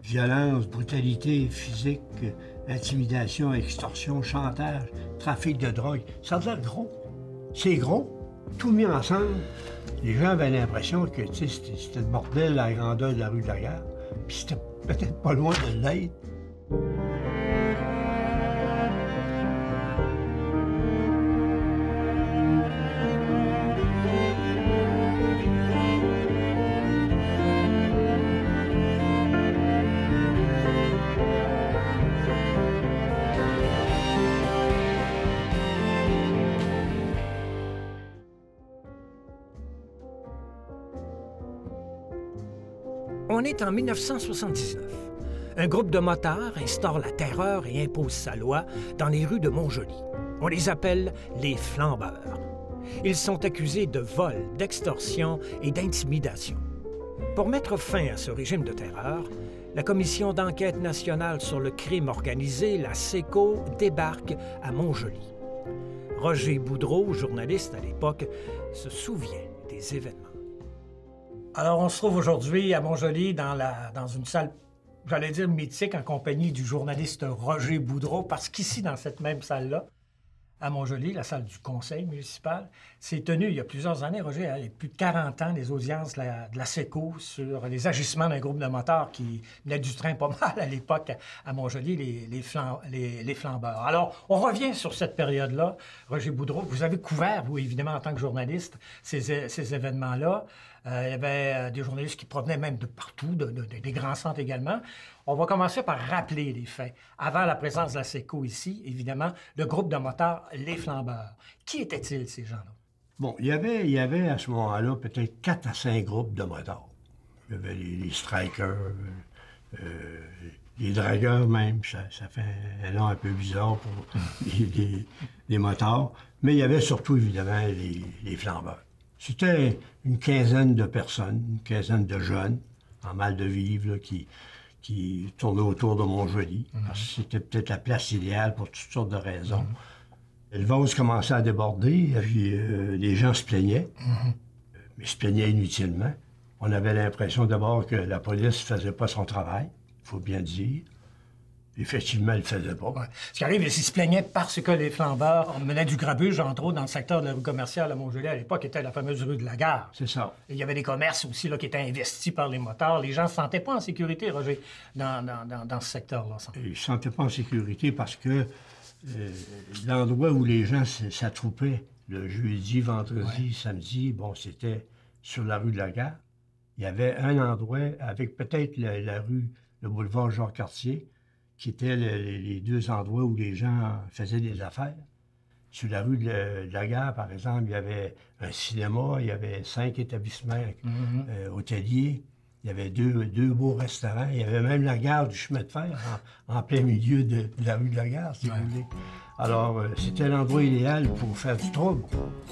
Violence, brutalité physique, intimidation, extorsion, chantage, trafic de drogue. Ça a l'air gros. C'est gros. Tout mis ensemble. Les gens avaient l'impression que c'était le bordel à la grandeur de la rue de la Gare. Puis c'était peut-être pas loin de l'être. On est en 1979. Un groupe de motards instaure la terreur et impose sa loi dans les rues de Montjoly. On les appelle les flambeurs. Ils sont accusés de vol, d'extorsion et d'intimidation. Pour mettre fin à ce régime de terreur, la Commission d'enquête nationale sur le crime organisé, la SECO, débarque à Montjoly. Roger Boudreau, journaliste à l'époque, se souvient des événements. Alors, on se trouve aujourd'hui à Montjoly dans une salle, j'allais dire mythique, en compagnie du journaliste Roger Boudreau, parce qu'ici, dans cette même salle-là, à Montjoly, la salle du conseil municipal, s'est tenue il y a plusieurs années, Roger, il y a plus de 40 ans, des audiences de la SECO sur les agissements d'un groupe de motards qui venait du train pas mal à l'époque à Montjoly, les flambeurs. Alors, on revient sur cette période-là. Roger Boudreau, vous avez couvert, vous, évidemment, en tant que journaliste, ces événements-là. Il y avait des journalistes qui provenaient même de partout, des grands centres également. On va commencer par rappeler les faits. Avant la présence de la SECO ici, évidemment, le groupe de motards, les flambeurs. Qui étaient-ils, ces gens-là? Bon, il y avait à ce moment-là peut-être 4 à 5 groupes de motards. Il y avait les strikers, les dragueurs même. Ça fait un nom un peu bizarre pour les motards. Mais il y avait surtout, évidemment, les flambeurs. C'était une quinzaine de personnes, une quinzaine de jeunes, en mal de vivre, là, qui tournaient autour de Montjoly. Parce que c'était peut-être la place idéale pour toutes sortes de raisons. Le vase commençait à déborder, puis les gens se plaignaient, mais se plaignaient inutilement. On avait l'impression d'abord que la police ne faisait pas son travail, il faut bien dire. Effectivement, elle ne le faisait pas. Ouais. Ce qui arrive, c'est qu'ils se plaignaient parce que les flambeurs menaient du grabuge, entre autres, dans le secteur de la rue commerciale à Montjoly à l'époque, qui était la fameuse rue de la Gare. C'est ça. Et il y avait des commerces aussi là, qui étaient investis par les motards. Les gens ne se sentaient pas en sécurité, Roger, dans ce secteur-là. Ils ne se sentaient pas en sécurité parce que l'endroit où les gens s'attroupaient, le jeudi, vendredi, samedi, bon, c'était sur la rue de la Gare. Il y avait un endroit avec peut-être la rue, le boulevard Jean-Cartier, qui étaient les deux endroits où les gens faisaient des affaires. Sur la rue de la Gare, par exemple, il y avait un cinéma, il y avait 5 établissements hôteliers, il y avait deux beaux restaurants, il y avait même la gare du chemin de fer en plein milieu de la rue de la Gare, si vous voulez. Alors, c'était l'endroit idéal pour faire du trouble.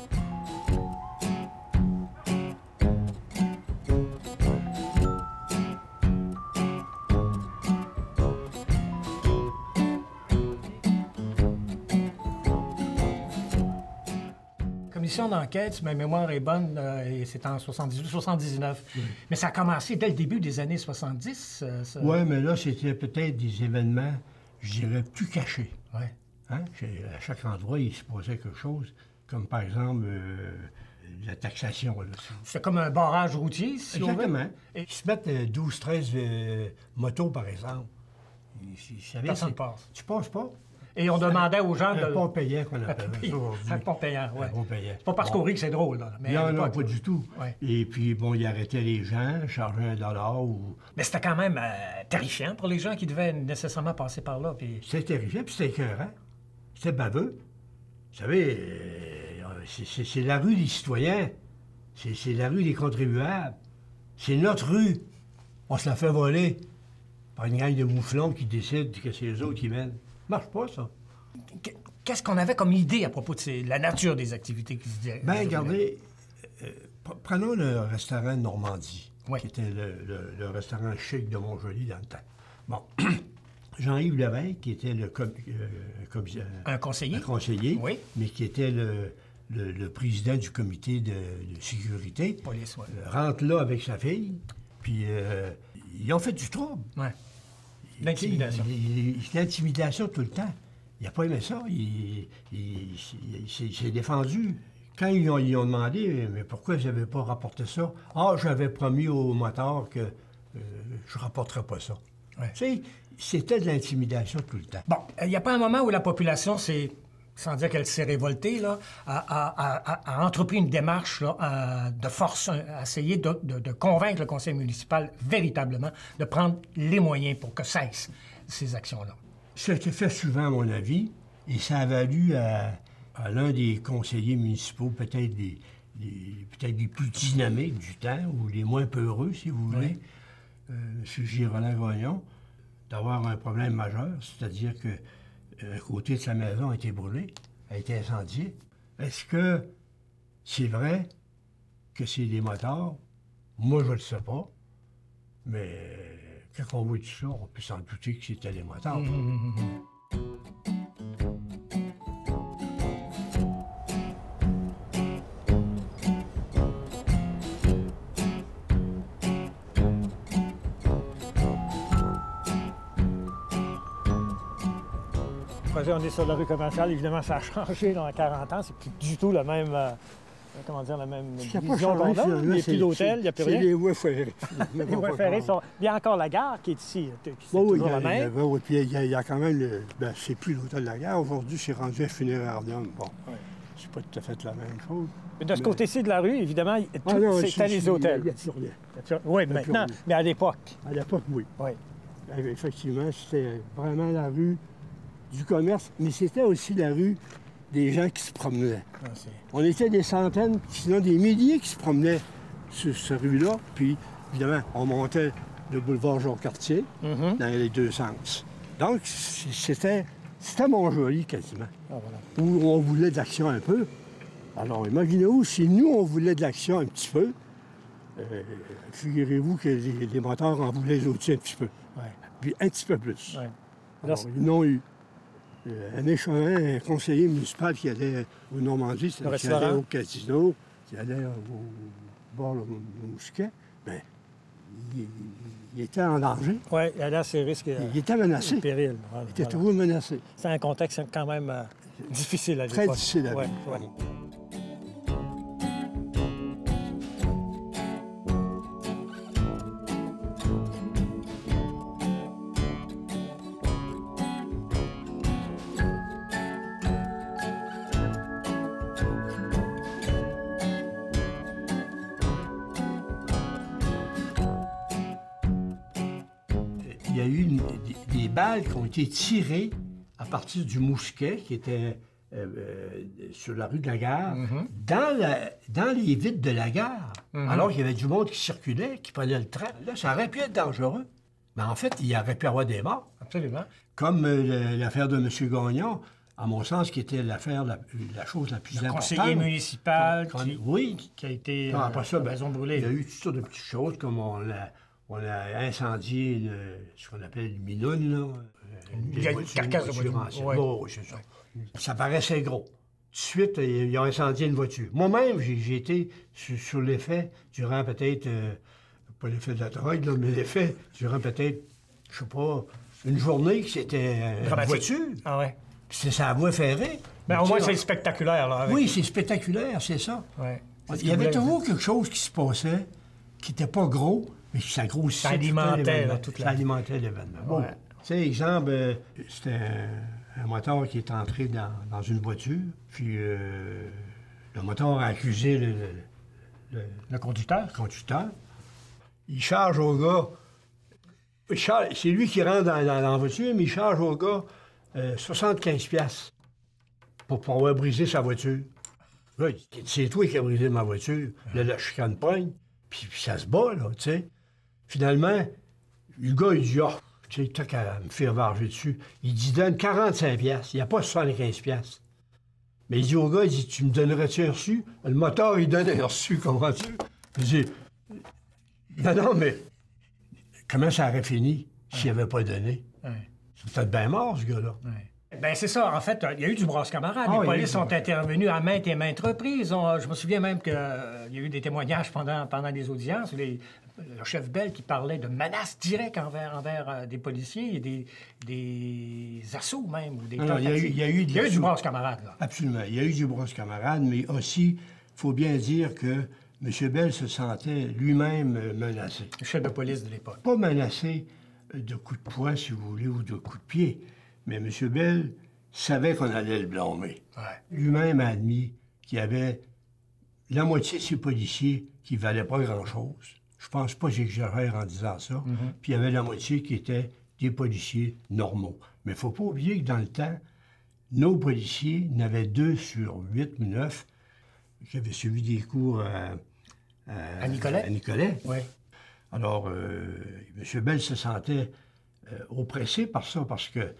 D'enquête, si ma mémoire est bonne, c'est en 78-79. Oui. Mais ça a commencé dès le début des années 70. Oui, mais là, c'était peut-être des événements, je dirais, plus cachés. Oui. Hein? À chaque endroit, il se passait quelque chose, comme par exemple la taxation. C'est comme un barrage routier, si exactement. on veut. Ils se mettent 12-13 motos, par exemple. Personne ne passe. Tu passes pas? Et on demandait aux gens de... Un pont payant qu'on appelle ça. Un pont payant, oui. Un pont payant. C'est pas parce qu'on rit que c'est drôle, là. Mais non, pas du tout. Ouais. Et puis, bon, il arrêtait les gens, chargeait $1 ou... Mais c'était quand même terrifiant pour les gens qui devaient nécessairement passer par là. Puis... C'était terrifiant, puis c'était écœurant. C'était baveux. Vous savez, c'est la rue des citoyens. C'est la rue des contribuables. C'est notre rue. On se la fait voler par une gang de mouflons qui décident que c'est eux autres qui mènent. Ça marche pas, ça. Qu'est-ce qu'on avait comme idée à propos de la nature des activités qui se disaient? Bien, regardez, prenons le restaurant Normandie, oui. qui était le restaurant chic de Montjoly dans le temps. Bon, Jean-Yves Lévesque, qui était un conseiller, oui. Mais qui était le président du comité de sécurité, police, ouais. rentre là avec sa fille, puis ils ont fait du trouble. Ouais. L'intimidation. L'intimidation tout le temps. Il n'a pas aimé ça. Il s'est défendu. Quand ils ont demandé, mais pourquoi vous n'avez pas rapporté ça? Ah, j'avais promis au motard que je ne rapporterais pas ça. Ouais. Tu sais, c'était de l'intimidation tout le temps. Bon, il n'y a pas un moment où la population s'est, sans dire qu'elle s'est révoltée, là, a entrepris une démarche là, de force, à essayer de convaincre le conseil municipal véritablement de prendre les moyens pour que cessent ces actions-là. Ça a été fait souvent, à mon avis, et ça a valu à l'un des conseillers municipaux, peut-être des plus dynamiques du temps, ou les moins peureux, si vous voulez, M. Girolin-Gagnon, d'avoir un problème majeur, c'est-à-dire que un côté de sa maison a été brûlé, a été incendié. Est-ce que c'est vrai que c'est des motards? Moi, je ne le sais pas, mais quand on voit tout ça, on peut s'en douter que c'était des motards. On est sur la rue commerciale, évidemment, ça a changé dans 40 ans. C'est plus du tout la même, comment dire, la même vision qu'on a. Il n'y a plus d'hôtel, il n'y a plus rien. C'est les voies ferrées. Les voies ferrées sont... Il y a encore la gare qui est ici. C'est oui, toujours la même. Oui, puis il y a quand même... c'est plus l'hôtel de la gare. Aujourd'hui, c'est rendu un funérarium. Bon, c'est pas tout à fait la même chose. Mais de ce côté-ci de la rue, évidemment, c'était les hôtels. Il n'y a plus rien. Oui, maintenant, mais à l'époque. À l'époque, oui. Oui. Effectivement, c'était vraiment la rue du commerce, mais c'était aussi la rue des gens qui se promenaient. On était des centaines, sinon des milliers qui se promenaient sur cette rue-là. Puis, évidemment, on montait le boulevard Jean-Cartier dans les deux sens. Donc, c'était Montjoly quasiment, où on voulait de l'action un peu. Alors, imaginez-vous, si nous, on voulait de l'action un petit peu, figurez-vous que les moteurs en voulaient aussi un petit peu. Puis un petit peu plus. Alors, ils n'ont eu. Un échevin, un conseiller municipal qui allait au Normandie, qui allait au casino, qui allait au bord au Mousquet, bien, il était en danger. Oui, il allait à ses risques. Il était menacé. Péril. Il était toujours menacé. C'est un contexte quand même difficile à l'époque. Très difficile à vivre. Il y a eu des balles qui ont été tirées à partir du Mousquet, qui était sur la rue de la Gare, dans les vitres de la gare. Alors qu'il y avait du monde qui circulait, qui prenait le train. Là, ça aurait pu être dangereux. Mais en fait, il aurait pu y avoir des morts. Absolument. Comme l'affaire de M. Gagnon, à mon sens, qui était l'affaire, la chose la plus importante. Le conseiller municipal qui a été après ça, maison brûlée. Il y a eu toutes sortes de petites choses, comme on a incendié ce qu'on appelle le minoune, là. Il y a une carcasse de voiture ancienne. Oui, c'est ça. Ça paraissait gros. Tout de suite, ils ont incendié une voiture. Moi-même, j'ai été sur l'effet durant peut-être, pas l'effet de la drogue, là, mais l'effet durant peut-être, je sais pas, une journée que c'était une voiture. Ah ouais. C'est sa voie ferrée. Mais au moins, c'est spectaculaire, là. Oui, c'est spectaculaire, c'est ça. Ouais. Il y avait toujours quelque chose qui se passait, qui n'était pas gros, mais qui s'agrossissait. Ça alimentait, là, toute la... Ça alimentait l'événement. Bon. Ouais. Tu sais, exemple, c'était un moteur qui est entré dans une voiture, puis le moteur a accusé le conducteur. Il charge au gars. C'est lui qui rentre dans la voiture, mais il charge au gars 75$ pour pouvoir briser sa voiture. Là, c'est toi qui as brisé ma voiture. Là, la chicane pogne, puis ça se bat, là, tu sais. Finalement, le gars, il dit, tu sais, t'as qu'à me faire varger dessus. Il dit, donne 45$. Il n'y a pas 75$. Mais il dit au gars, il dit, tu me donnerais-tu un reçu? Le moteur, il donne un reçu, comprends-tu? Il dit, non, mais comment ça aurait fini s'il n'avait pas donné? C'est peut-être bien mort, ce gars-là. Bien, c'est ça. En fait, il y a eu du brasse-camarade. Les polices sont intervenus à maintes et maintes reprises. Je me souviens même qu'il y a eu des témoignages pendant les audiences. le chef Bell qui parlait de menaces directes envers des policiers et des assauts même, ou des tentatives. Il y a eu du brosse-camarade, là. Absolument. Il y a eu du brosse-camarade, mais aussi, il faut bien dire que M. Bell se sentait lui-même menacé. Le chef de police de l'époque. Pas menacé de coups de poing, si vous voulez, ou de coups de pied, mais M. Bell savait qu'on allait le blâmer. Ouais. Lui-même a admis qu'il y avait la moitié de ses policiers qui ne valaient pas grand-chose. Je pense pas que j'exagère en disant ça. Puis il y avait la moitié qui étaient des policiers normaux. Mais il ne faut pas oublier que dans le temps, nos policiers n'avaient 2 sur 8 ou 9 qui avaient suivi des cours À Nicolet? À Nicolet. Oui. Alors, M. Bell se sentait oppressé par ça, parce que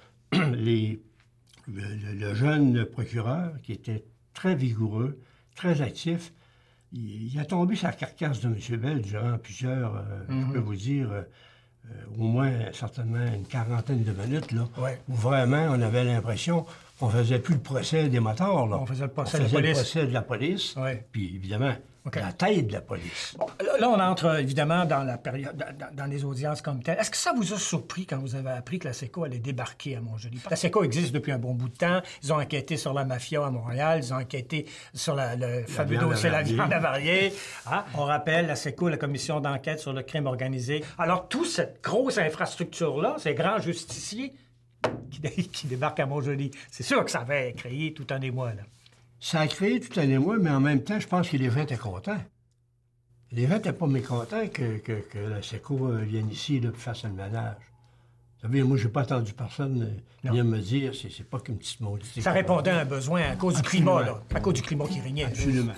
le jeune procureur, qui était très vigoureux, très actif, il a tombé sur la carcasse de M. Bell durant plusieurs, je peux vous dire, au moins certainement une quarantaine de minutes, là, où vraiment on avait l'impression qu'on faisait plus le procès des motards. Là. On faisait le procès de la police. Puis évidemment, la tête de la police. Bon, là, on entre évidemment dans la période, dans les audiences comme telles. Est-ce que ça vous a surpris quand vous avez appris que la SECO allait débarquer à Montjoly? La SECO existe depuis un bon bout de temps. Ils ont enquêté sur la mafia à Montréal. Ils ont enquêté sur le fameux dossier La Viande avariée. Hein? On rappelle, la SECO, la commission d'enquête sur le crime organisé. Alors, toute cette grosse infrastructure-là, ces grands justiciers qui débarquent à Montjoly, c'est sûr que ça avait créé tout un émoi, là. Ça a créé tout un émoi, mais en même temps, je pense que les gens étaient contents. Les gens n'étaient pas mécontents que la SECO vienne ici là, pour faire le ménage. Vous savez, moi, j'ai pas entendu personne venir me dire c'est pas qu'une petite maudite. Ça répondait à un besoin à cause du climat, là. À cause du climat qui régnait. Absolument.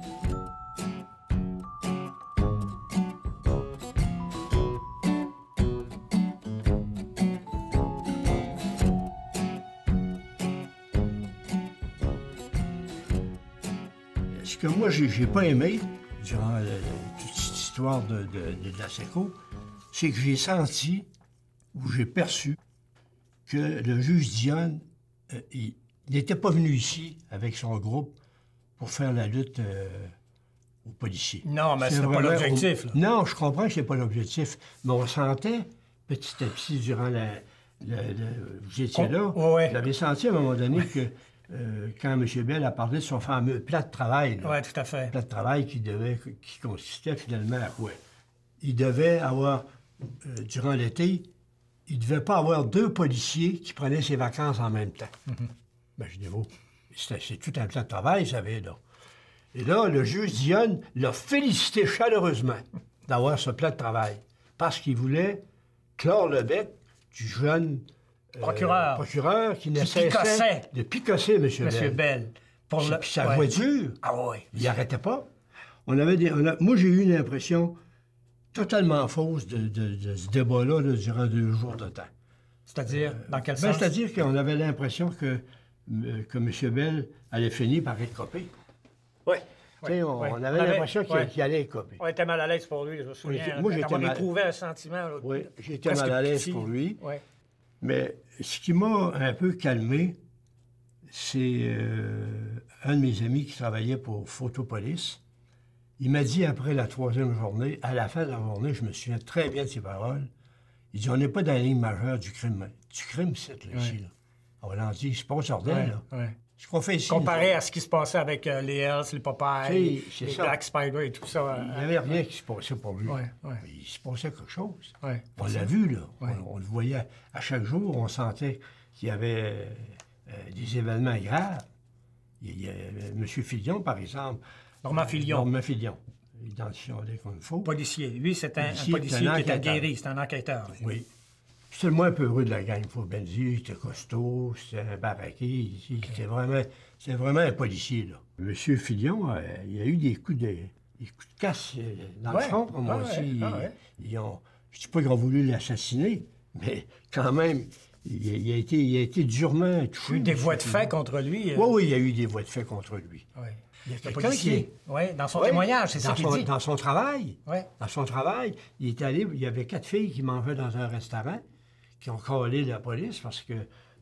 Ce que moi, j'ai pas aimé, durant toute cette histoire de la SECO, c'est que j'ai senti, ou j'ai perçu, que le juge Dionne, il n'était pas venu ici avec son groupe pour faire la lutte aux policiers. Non, mais c'était pas l'objectif, là. Non, je comprends que c'est pas l'objectif, mais on sentait, petit à petit, durant vous étiez là, j'avais senti à un moment donné que quand M. Bell a parlé de son fameux plan de travail. Oui, tout à fait. Plan de travail qui consistait finalement à quoi? Il devait avoir, durant l'été, il ne devait pas avoir 2 policiers qui prenaient ses vacances en même temps. Imaginez-vous. C'est tout un plan de travail, vous savez, là. Et là, le juge Dionne l'a félicité chaleureusement d'avoir ce plan de travail, parce qu'il voulait clore le bec du jeune procureur qui ne cessait de picosser M. Bell. Puis sa voix dure. Ah oui. Il n'arrêtait pas. Moi, j'ai eu une impression totalement fausse de ce débat-là durant 2 jours de temps. C'est-à-dire, dans quel sens? C'est-à-dire qu'on avait l'impression que M. Bell allait finir par être copé. Oui. On avait l'impression qu'il allait être copé. On était mal à l'aise pour lui, je me souviens. Moi, j'étais on éprouvait un sentiment. Là, oui, j'étais mal à l'aise pour lui. Oui. Mais ce qui m'a un peu calmé, c'est un de mes amis qui travaillait pour Photopolis. Il m'a dit après la 3e journée, à la fin de la journée, je me souviens très bien de ses paroles, il dit, on n'est pas dans la ligne majeure du crime. Du crime, c'est là, ici. Là. On l'a dit, c'est pas au Jardin, là. Oui. Ce qu'on fait ici... Comparé à ce qui se passait avec les Hells, les Popeyes, les Black Spider et tout ça. Il n'y avait rien qui se passait pour lui. Il se passait quelque chose. On l'a vu, là. On le voyait à chaque jour. On sentait qu'il y avait des événements graves. Il y a M. Filion, par exemple. Normand Filion. Identifié comme il faut. Policier. Lui, c'est un policier qui était guéri. C'est un enquêteur. Oui. C'était le moins peureux de la gang, il faut bien dire. Il était costaud, c'était un baraqué. C'était vraiment un policier, là. M. Filion, il y a eu des coups de casse dans le front, comme on dit. Je ne dis pas qu'ils ont voulu l'assassiner, mais quand même, il a été durement touché. Il y a eu des voies de fait contre lui. Oui, il y a eu des voies de fait contre lui. Oui. Il y a quelqu'un qui... Oui, dans son témoignage, c'est ça qu'il dit. Dans son travail. Oui. Dans son travail, il y avait 4 filles qui mangeaient dans un restaurant, qui ont collé la police parce que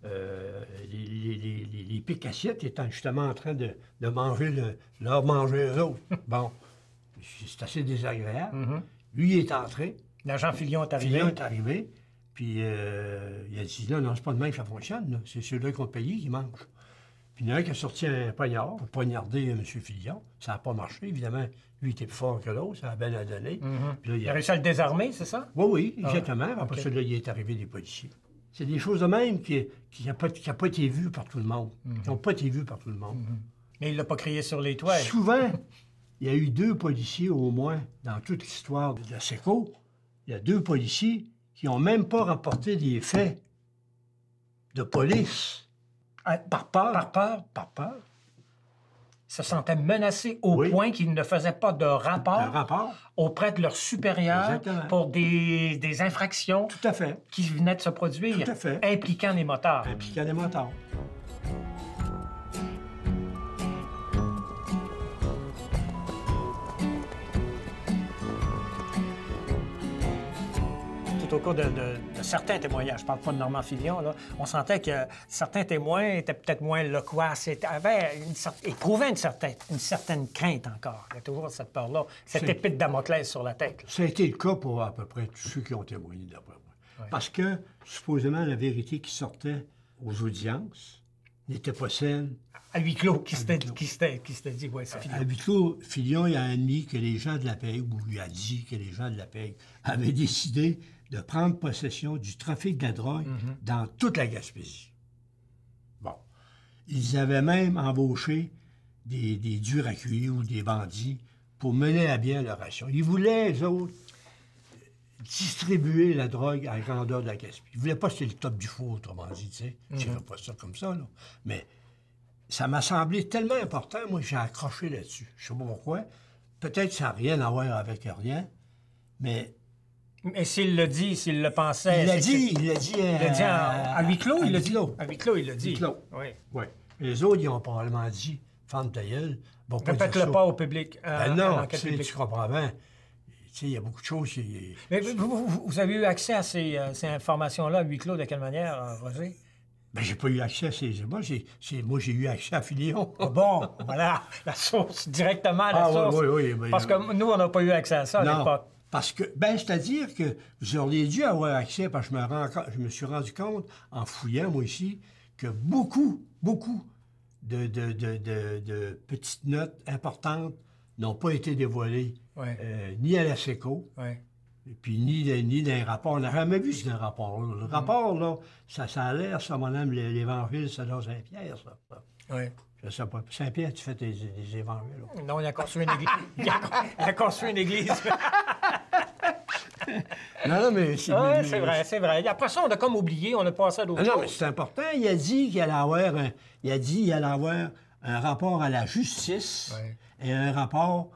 les piques-assiettes étaient justement en train de manger leur manger eux autres. Bon, c'est assez désagréable. Lui, il est entré. L'agent Filion est arrivé. Filion est arrivé. Puis il a dit, non, c'est pas de même que ça fonctionne. Là. C'est ceux-là qui ont payé qui mangent. Puis il y en a un qui a sorti un poignard pour poignarder M. Filion. Ça n'a pas marché, évidemment. Lui, il était plus fort que l'autre, ça a bien à donner. Puis là, il a réussi à le désarmer, c'est ça? Oui, exactement. Après ça, là, il est arrivé des policiers. C'est des choses de même qui n'ont pas été vues par tout le monde. Qui n'ont pas été vues par tout le monde. Mais il ne l'a pas crié sur les toits. Souvent, il y a eu 2 policiers au moins dans toute l'histoire de la SECO. Il y a 2 policiers qui n'ont même pas rapporté des faits de police. Par peur. Par peur. Se sentaient menacés au point qu'ils ne faisaient pas de rapport auprès de leurs supérieurs pour des infractions Tout à fait. Qui venaient de se produire, Tout à fait. Impliquant les motards. Impliquant les motards. Au cours de certains témoignages, je parle pas de Normand Filion, là, on sentait que certains témoins étaient peut-être moins loquaces, éprouvaient une certaine crainte encore. Il y a toujours cette peur-là, cette épée de Damoclès sur la tête. Là. Ça a été le cas pour à peu près tous ceux qui ont témoigné d'après moi. Ouais. Parce que, supposément, la vérité qui sortait aux audiences n'était pas celle... À huis clos, qui s'était dit, ouais, c'est Filion. À huis clos, Filion il a admis que les gens de la PAIG, ou lui a dit que les gens de la PAIG avaient décidé de prendre possession du trafic de la drogue dans toute la Gaspésie. Bon. Ils avaient même embauché des durs à cuire ou des bandits pour mener à bien leur action. Ils voulaient, eux autres, distribuer la drogue à la grandeur de la Gaspésie. Ils ne voulaient pas que c'était le top du four, autrement dit, tu sais. Je ne pas ça comme ça, là. Mais ça m'a semblé tellement important, moi, j'ai accroché là-dessus. Je ne sais pas pourquoi. Peut-être que ça n'a rien à voir avec rien, mais... Mais s'il le dit, s'il le pensait... Il l'a dit à huis clos, il l'a dit. À huis clos, il l'a dit. Huis clos. Oui. Oui. Les autres, ils ont probablement dit, femme ta gueule. Bon, répète-le pas au public. Non, tu comprends bien. Tu sais, il y a beaucoup de choses qui... Mais vous avez eu accès à ces informations-là à huis clos de quelle manière, Roger? Bien, j'ai pas eu accès à ces... Moi, j'ai eu accès à Filion. Bon, voilà, la source, directement la source. Oui. Parce que nous, on n'a pas eu accès à ça à l'époque. Parce que, c'est-à-dire que vous auriez dû avoir accès, parce que je me suis rendu compte, en fouillant, moi ici, que beaucoup de petites notes importantes n'ont pas été dévoilées, ni à la SECO, et puis ni dans les rapports. On n'a jamais vu ce rapport. Le rapport, là, ça a l'air, ça, madame, l'Évangile, c'est dans Saint-Pierre, ça. Oui. Je sais pas. Saint-Pierre, tu fais des évangiles. Là. Non, il a construit une église. Il a construit une église. Non, mais... c'est vrai. Après ça, on a comme oublié, on a passé à d'autres choses. Non, mais c'est important. Il a dit qu'il allait avoir un rapport à la justice et un rapport...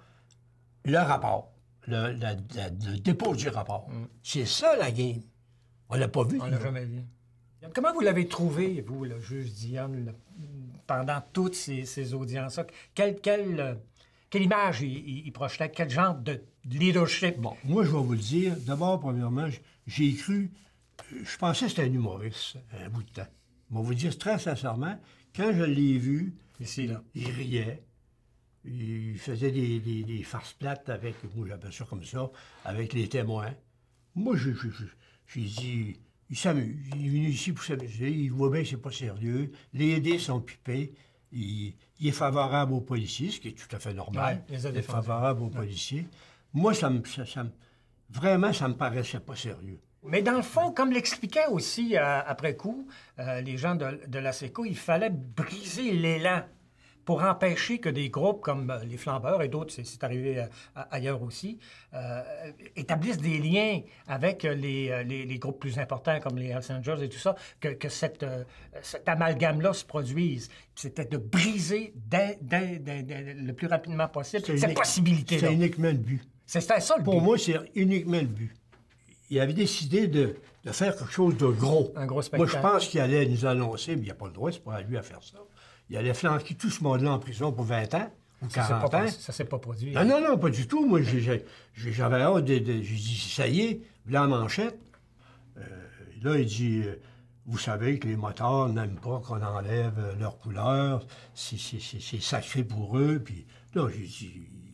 Le dépôt du rapport. C'est ça, la game. On l'a pas vu. On l'a jamais vu. Comment vous l'avez trouvé, vous, le juge Dionne, pendant toutes ces audiences-là? Quelle image il projetait? Quel genre de leadership? Bon, moi, je vais vous le dire. D'abord, premièrement, j'ai cru... Je pensais que c'était un humoriste, un bout de temps. Je vais vous dire très sincèrement, quand je l'ai vu, ici, là, il riait. Il faisait des farces plates avec... Moi, j'appelle ça comme ça, avec les témoins. Moi, j'ai dit... Il s'amuse. Il est venu ici pour s'amuser. Il voit bien que c'est pas sérieux. Les dés sont pipés. Il est favorable aux policiers, ce qui est tout à fait normal. Il est favorable aux policiers. Moi, vraiment, ça me paraissait pas sérieux. Mais dans le fond, comme l'expliquaient aussi après coup les gens de la SECO, il fallait briser l'élan pour empêcher que des groupes comme les Flambeurs et d'autres, c'est arrivé ailleurs aussi, établissent des liens avec les groupes plus importants comme les Hells Angels et tout ça, que cet amalgame-là se produise. C'était de briser le plus rapidement possible cette possibilité-là. C'est uniquement le but. C'était ça le but. Pour moi, c'est uniquement le but. Il avait décidé de faire quelque chose de gros. Un gros spectacle. Moi, je pense qu'il allait nous annoncer, mais il n'y a pas le droit, c'est pas à lui à faire ça. Il allait flanquer tout ce monde-là en prison pour 20 ans ou 40 ans. Ça s'est pas produit. Non, pas du tout. Moi, j'avais hâte j'ai dit, ça y est, là, en manchette. Là, il dit, vous savez que les motards n'aiment pas qu'on enlève leur couleur. C'est sacré pour eux. Puis là, j'ai dit,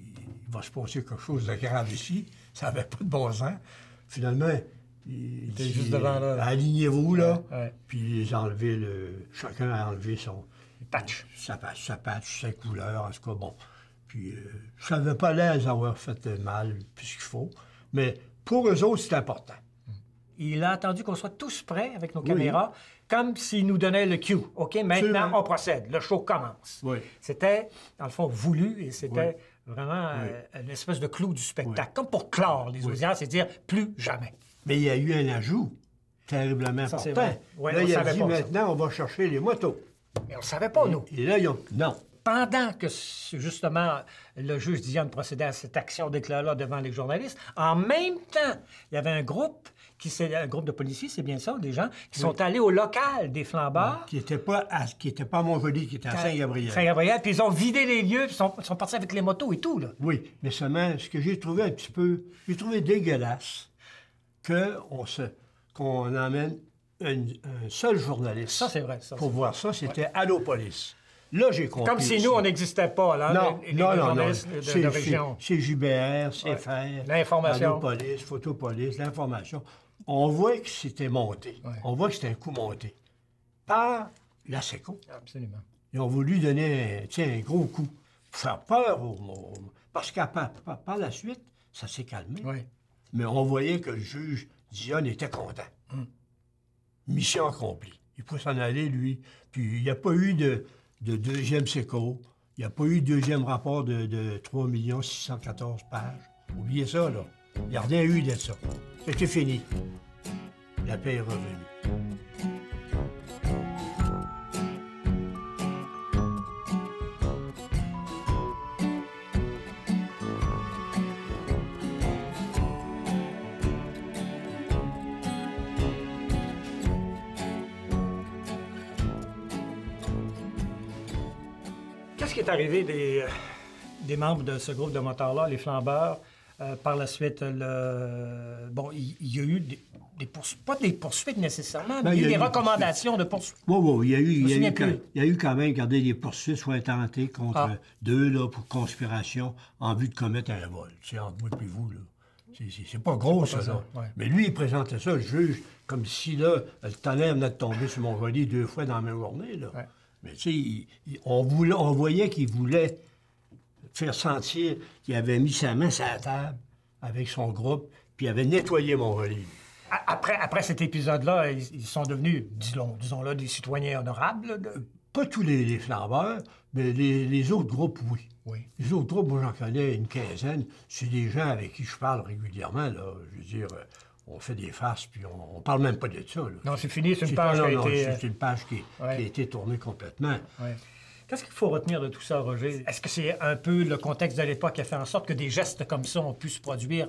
il va se passer quelque chose de grave ici. Ça n'avait pas de bon sens. Finalement, il était dit, juste devant là. Alignez-vous, là. Ouais. Puis ils ont enlevé chacun a enlevé sa patch, sa couleur, en tout cas, bon. Puis ça n'avait pas l'air d'avoir fait mal, plus qu'il faut. Mais pour eux autres, c'est important. Il a attendu qu'on soit tous prêts avec nos caméras, comme s'il nous donnait le cue. OK, maintenant, on procède. Le show commence. Oui. C'était, dans le fond, voulu et c'était vraiment une espèce de clou du spectacle, comme pour clore les audiences et dire plus jamais. Mais il y a eu un ajout terriblement important. Ouais, là, il a dit, maintenant, on va chercher les motos. Mais on ne savait pas, nous. Et là, ils ont... Non. Pendant que, justement, le juge Dionne procédait à cette action d'éclat-là devant les journalistes, en même temps, il y avait un groupe de policiers, c'est bien ça, des gens, qui sont allés au local des flambeurs. Qui n'était pas à Montjoly, qui était à Saint-Gabriel. Saint-Gabriel, puis ils ont vidé les lieux, puis sont partis avec les motos et tout, là. Oui, mais seulement, ce que j'ai trouvé un petit peu... J'ai trouvé dégueulasse qu'on emmène un seul journaliste. Ça, c'est vrai. Pour voir ça, c'était Allo Police. Là, j'ai compris. Comme si nous, on n'existait pas, là, non, les journalistes de région. C'est JBR, CFR, l'information. Allo Police, Photopolice, l'information. On voit que c'était monté. Ouais. On voit que c'était un coup monté. Par la SECO. Absolument. Ils ont voulu donner un gros coup. Pour faire peur parce qu'à par la suite, ça s'est calmé. Oui. Mais on voyait que le juge Dionne était content. Mission accomplie. Il peut s'en aller, lui. Puis il n'y a pas eu de deuxième SECO. Il n'y a pas eu de deuxième rapport de 3 614 pages. Oubliez ça, là. Il n'y a rien eu de ça. C'était fini. La paix est revenue. Qu'est-ce qui est arrivé des membres de ce groupe de motards-là, les flambeurs? Par la suite, bon, il y a eu des poursuites, pas des poursuites nécessairement, mais il y a eu des recommandations de poursuites. Oui, il y a eu quand même, regardez, des poursuites soit intentées contre deux là, pour conspiration en vue de commettre un vol. C'est entre moi et vous, là. C'est pas gros, ça, là. Ouais. Mais lui, il présentait ça, le juge, comme si, là, le tonnerre venait de tomber sur Montjoly 2 fois dans la même journée, là. Ouais. Mais tu sais, on voyait qu'il voulait faire sentir qu'il avait mis sa main sur la table avec son groupe, puis il avait nettoyé Montjoly. Après cet épisode-là, ils sont devenus, disons-le, des citoyens honorables? Pas tous les flambeurs, mais les autres groupes, oui. Les autres groupes, moi, j'en connais une quinzaine. C'est des gens avec qui je parle régulièrement, là. Je veux dire, on fait des farces, puis on parle même pas de ça, là. Non, c'est fini, c'est une page c'est une page qui a été tournée complètement. Ouais. Qu'est-ce qu'il faut retenir de tout ça, Roger? Est-ce que c'est un peu le contexte de l'époque qui a fait en sorte que des gestes comme ça ont pu se produire,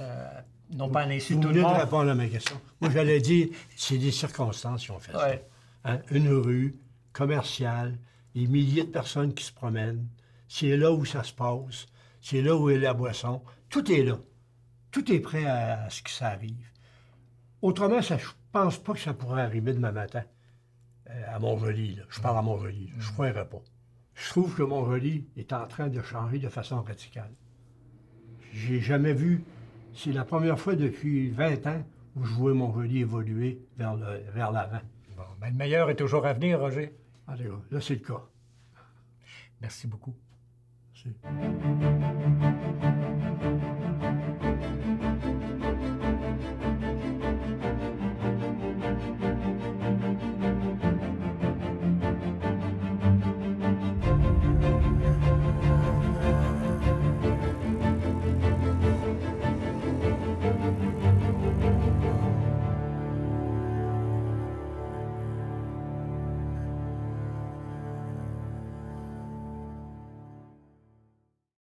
non pas à l'insu de tout le monde? Vous venez de répondre à ma question. Moi, j'allais dire, c'est des circonstances qui ont fait ça. Hein? Une rue commerciale, des milliers de personnes qui se promènent. C'est là où ça se passe. C'est là où est la boisson. Tout est là. Tout est prêt à ce que ça arrive. Autrement, je pense pas que ça pourrait arriver demain matin. À Montjoly, là. Je parle à Montjoly. Je ne croirais pas. Je trouve que Montjoly est en train de changer de façon radicale. J'ai jamais vu... C'est la première fois depuis 20 ans où je vois Montjoly évoluer vers l'avant. Bon, ben le meilleur est toujours à venir, Roger. Allez, là, c'est le cas. Merci beaucoup. Merci.